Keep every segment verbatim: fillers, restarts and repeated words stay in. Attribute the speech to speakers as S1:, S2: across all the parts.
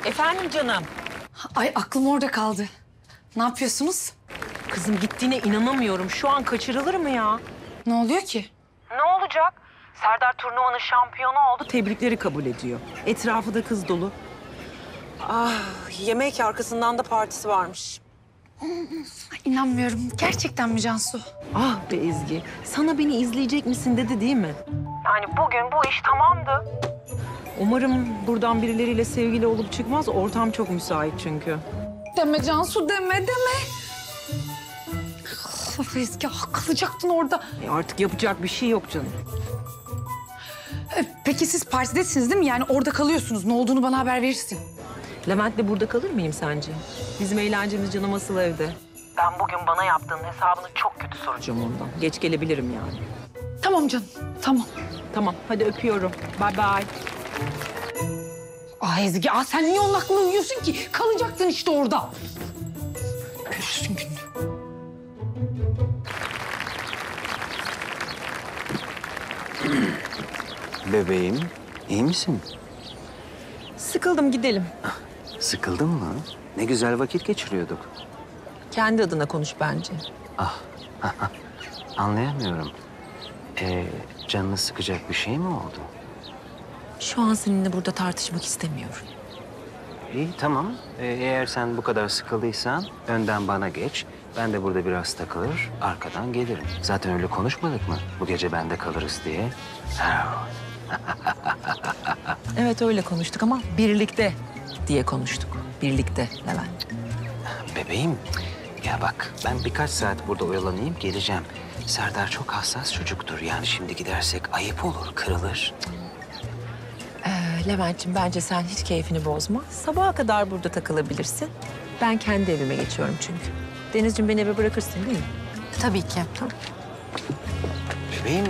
S1: Efendim canım.
S2: Ay aklım orada kaldı. Ne yapıyorsunuz?
S1: Kızım gittiğine inanamıyorum. Şu an kaçırılır mı ya?
S2: Ne oluyor ki?
S1: Ne olacak? Serdar turnuvanın şampiyonu oldu. Tebrikleri kabul ediyor. Etrafı da kız dolu. Ah, yemek arkasından da partisi varmış.
S2: Ay, inanmıyorum. Gerçekten mi Cansu?
S1: Ah be Ezgi. Sana beni izleyecek misin dedi değil mi? Yani bugün bu iş tamamdı. Umarım buradan birileriyle sevgili olup çıkmaz. Ortam çok müsait çünkü.
S2: Deme Cansu, deme, deme. Of Ezgi, ah, kalacaktın orada.
S1: E artık yapacak bir şey yok canım.
S2: E, Peki siz partidesiniz değil mi? Yani orada kalıyorsunuz. Ne olduğunu bana haber verirsin.
S1: Levent'le burada kalır mıyım sence? Bizim eğlencemiz canım asıl evde. Ben bugün bana yaptığın hesabını çok kötü soracağım ondan. Geç gelebilirim yani.
S2: Tamam canım, tamam.
S1: Tamam, hadi öpüyorum. Bye bye.
S2: Ah Ezgi, ah sen niye onun aklına uyuyorsun ki? Kalacaktın işte orada. Görürsün gününü.
S3: Bebeğim, iyi misin?
S1: Sıkıldım, gidelim.
S3: Sıkıldın mı? Ne güzel vakit geçiriyorduk.
S1: Kendi adına konuş bence.
S3: Anlayamıyorum. Ee, canını sıkacak bir şey mi oldu?
S1: Şu an seninle burada tartışmak istemiyorum.
S3: İyi, tamam. Ee, eğer sen bu kadar sıkıldıysan önden bana geç. Ben de burada biraz takılır, arkadan gelirim. Zaten öyle konuşmadık mı? Bu gece bende kalırız diye.
S1: Evet, öyle konuştuk ama birlikte diye konuştuk. Birlikte Levent.
S3: Bebeğim, ya bak ben birkaç saat burada oyalanayım, geleceğim. Serdar çok hassas çocuktur. Yani şimdi gidersek ayıp olur, kırılır.
S1: Ee, Levent'ciğim bence sen hiç keyfini bozma. Sabaha kadar burada takılabilirsin. Ben kendi evime geçiyorum çünkü. Denizciğim beni eve bırakırsın değil mi?
S2: Tabii ki.
S1: Tamam.
S3: Bebeğim,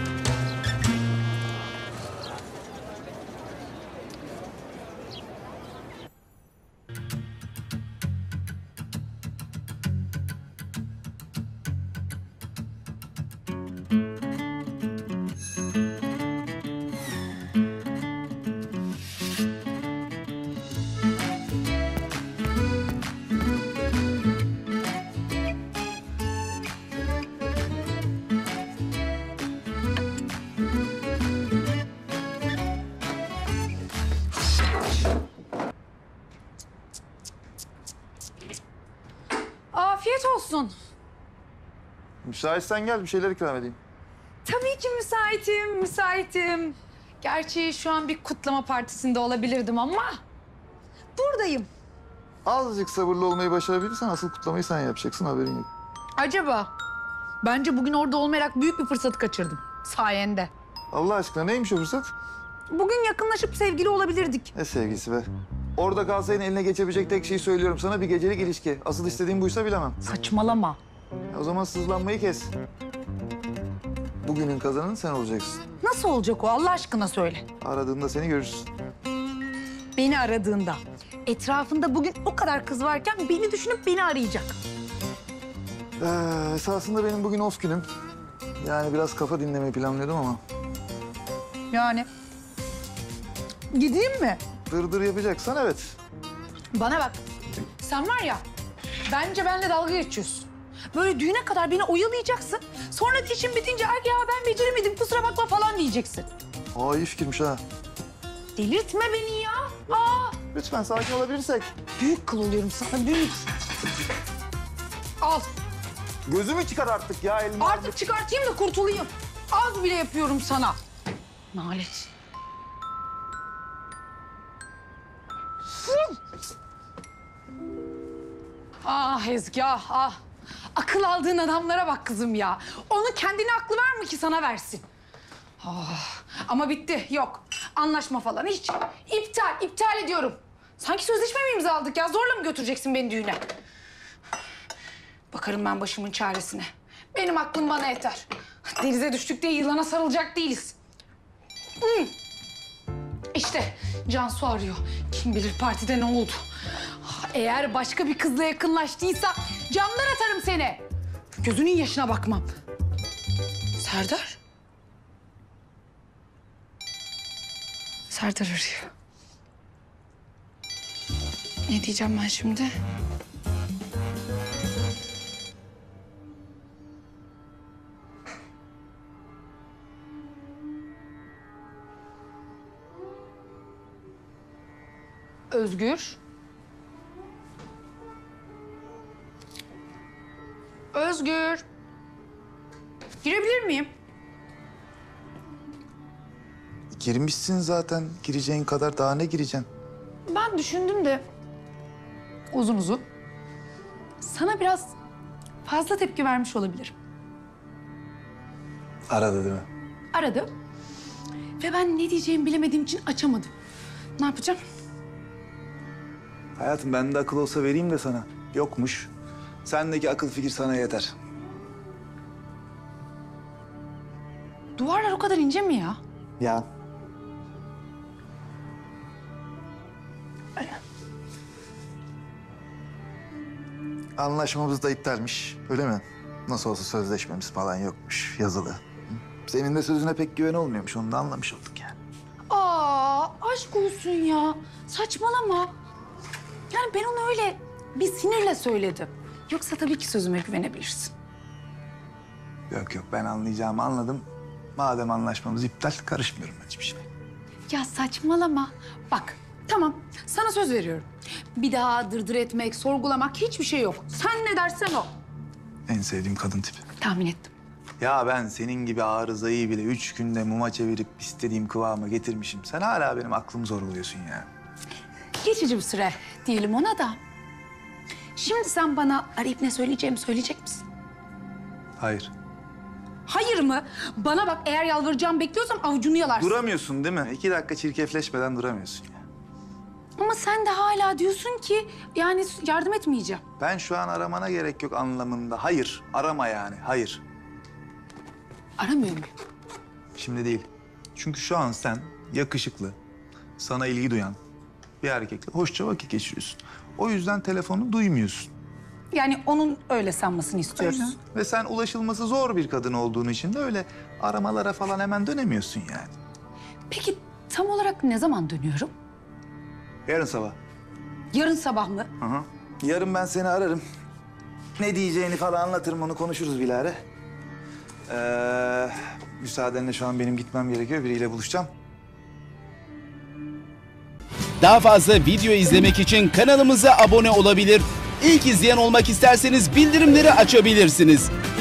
S2: Afiyet olsun.
S4: Müsaitsen gel bir şeyler ikram edeyim.
S2: Tabii ki müsaitim, müsaitim. Gerçi şu an bir kutlama partisinde olabilirdim ama buradayım.
S4: Azıcık sabırlı olmayı başarabilirsen asıl kutlamayı sen yapacaksın, haberin yok.
S2: Acaba? Bence bugün orada olmayarak büyük bir fırsatı kaçırdım sayende.
S4: Allah aşkına neymiş o fırsat?
S2: Bugün yakınlaşıp sevgili olabilirdik.
S4: Ne sevgisi be. Orada kalsaydın eline geçebilecek tek şeyi söylüyorum sana, bir gecelik ilişki. Asıl istediğin buysa bilemem.
S2: Saçmalama.
S4: E, o zaman sızlanmayı kes. Bugünün kazananı sen olacaksın.
S2: Nasıl olacak o Allah aşkına söyle.
S4: Aradığında seni görürsün.
S2: Beni aradığında. Etrafında bugün o kadar kız varken beni düşünüp beni arayacak.
S4: Ee, esasında benim bugün off günüm. Yani biraz kafa dinlemeyi planlıyordum ama.
S2: Yani gideyim mi?
S4: Dırdır yapacaksan evet.
S2: Bana bak. Sen var ya, bence benimle dalga geçiyorsun. Böyle düğüne kadar beni oyalayacaksın. Sonra da işin bitince ay ya ben beceremedim kusura bakma falan diyeceksin.
S4: Aa iyi fikirmiş ha.
S2: Delirtme beni ya. Aa,
S4: Lütfen sakin olabilirsek.
S2: büyük kıl oluyorum sana büyük. Al
S4: Gözümü çıkar artık ya elime.
S2: artık çıkartayım da kurtulayım. Az bile yapıyorum sana. Nalet. Ah Ezgi ah, ah. Akıl aldığın adamlara bak kızım ya. Onu kendine aklı var mı ki sana versin? Ah, ama bitti yok. Anlaşma falan hiç. İptal, iptal ediyorum. Sanki sözleşme mi imzaladık ya? Zorla mı götüreceksin beni düğüne? Bakarım ben başımın çaresine. Benim aklım bana yeter. Denize düştük diye yılana sarılacak değiliz. Hmm. İşte Cansu arıyor. Kim bilir partide ne oldu? Eğer başka bir kızla yakınlaştıysa camdan atarım seni. Gözünün yaşına bakmam. Serdar? Serdar arıyor. Ne diyeceğim ben şimdi? Özgür. Özgür. Girebilir miyim?
S4: Girmişsin zaten. Gireceğin kadar daha ne gireceksin?
S2: Ben düşündüm de uzun uzun. Sana biraz fazla tepki vermiş olabilirim.
S4: Aradı değil mi?
S2: Aradı ve ben ne diyeceğimi bilemediğim için açamadım. Ne yapacağım?
S4: Hayatım bende akıl olsa vereyim de sana. Yokmuş. Sendeki akıl fikir sana yeter.
S2: Duvarlar o kadar ince mi ya?
S4: Ya. Anlaşmamız da iptalmiş. Öyle mi? Nasıl olsa sözleşmemiz falan yokmuş. Yazılı. Hı? Senin de sözüne pek güven olmuyormuş. Onu da anlamış olduk yani.
S2: Aa, aşk olsun ya. Saçmalama. Yani ben onu öyle bir sinirle söyledim. Yoksa tabii ki sözüme güvenebilirsin.
S4: Yok yok ben anlayacağımı anladım. Madem anlaşmamız iptal karışmıyorum ben hiçbir şey.
S2: Ya saçmalama. Bak tamam sana söz veriyorum. Bir daha dırdır etmek, sorgulamak hiçbir şey yok. Sen ne dersen o.
S4: En sevdiğim kadın tipi.
S2: Tahmin ettim.
S4: Ya ben senin gibi arızayı bile üç günde muma çevirip istediğim kıvama getirmişim. Sen hala benim aklımı zorluyorsun ya.
S2: Geçici bir süre diyelim ona da. Şimdi sen bana arayıp ne söyleyeceğimi söyleyecek misin?
S4: Hayır.
S2: Hayır mı? Bana bak eğer yalvaracağımı bekliyorsam avucunu yalarsın.
S4: Duramıyorsun değil mi? İki dakika çirkefleşmeden duramıyorsun ya.
S2: Ama sen de hala diyorsun ki yani yardım etmeyeceğim.
S4: Ben şu an aramana gerek yok anlamında. Hayır, arama yani, hayır.
S2: Aramıyor muyum?
S4: Şimdi değil. Çünkü şu an sen yakışıklı, sana ilgi duyan bir erkekle hoşça vakit geçiriyorsun. O yüzden telefonu duymuyorsun.
S2: Yani onun öyle sanmasını istiyoruz.
S4: Aynen. Ve sen ulaşılması zor bir kadın olduğun için de öyle aramalara falan hemen dönemiyorsun yani.
S2: Peki tam olarak ne zaman dönüyorum?
S4: Yarın sabah.
S2: Yarın sabah mı?
S4: Hı hı. Yarın ben seni ararım. Ne diyeceğini falan anlatırım, onu konuşuruz bilahare. Ee, müsaadenle şu an benim gitmem gerekiyor. Biriyle buluşacağım.
S5: Daha fazla video izlemek için kanalımıza abone olabilir. İlk izleyen olmak isterseniz bildirimleri açabilirsiniz.